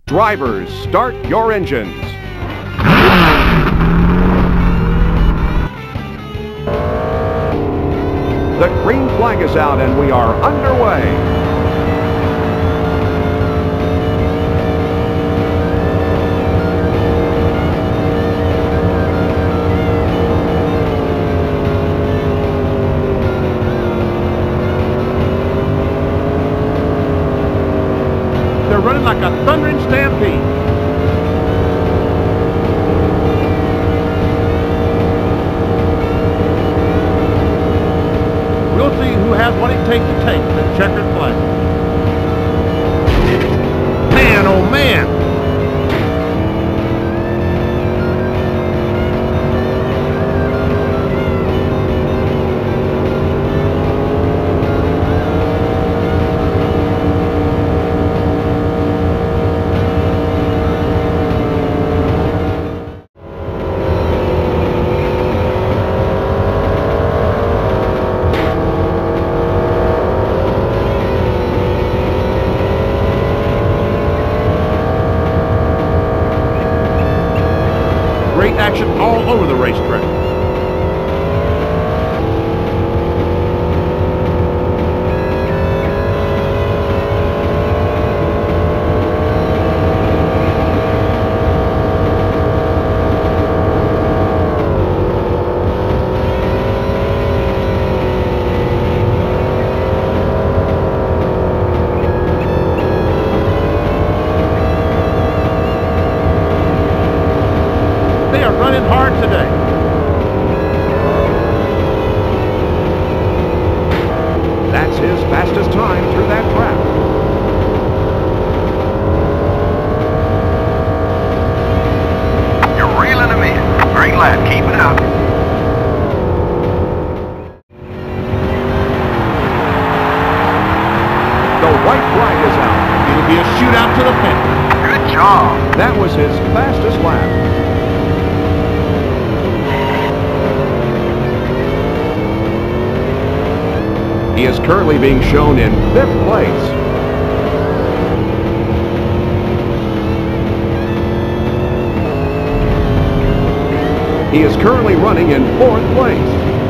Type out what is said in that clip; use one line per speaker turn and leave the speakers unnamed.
Drivers, start your engines. The green flag is out and we are underway.
They're running like a thundering stampede. We'll see who has what it takes to take the checkered flag. Man, oh man! Great action all over the racetrack. They are running hard today.
That's his fastest time through that track.
You're reeling them in. Great lap. Keep it up.
The white flag is out.
It'll be a shootout to the finish.
Good job.
That was his fastest lap. He is currently being shown in 5th place. He is currently running in 4th place.